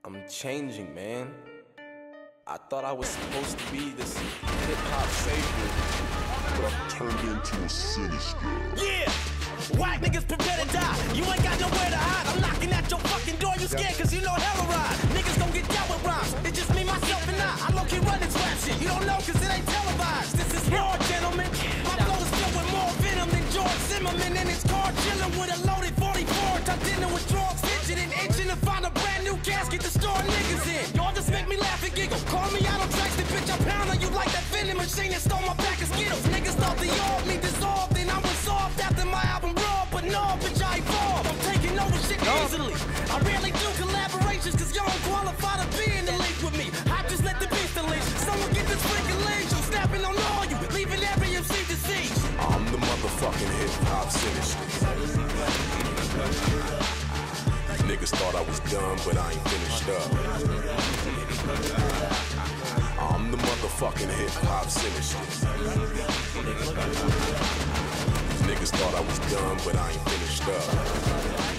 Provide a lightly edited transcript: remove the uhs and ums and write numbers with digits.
I'm changing, man. I thought I was supposed to be this hip-hop savior, but I've turned into a sinister. Yeah! White niggas prepare to die. You ain't got nowhere to hide. I'm knocking at your fucking door. You scared cause you know hella ride. Niggas gon' get dealt with rhymes. It's just me, myself, and I low-key run this rap shit. You don't know cause it ain't televised. This is raw, gentlemen. My flow is filled with more venom than George Zimmerman in his car, chillin' with a loaded 44. Top dinner with drugs, fidgeting, itching to find a brand new casket to store niggas in. Y'all just make me laugh and giggle. Call me out on tracks, the bitch I pound on you like that vending machine that stole my pack of Skittles. Niggas thought the old me dissolved, then I was soft after my album raw, but no, bitch I evolved. I'm taking over shit easily. I rarely do collaborations cause y'all don't qualify to be in the league with me. I just let the beast unleash. Someone get this freaking leash. I'm snapping on all you, leaving every MC deceased. I'm the motherfucking hip-hop sinister. Niggas thought I was done, but I ain't finished up. I'm the motherfucking hip-hop sinister. Niggas thought I was done, but I ain't finished up.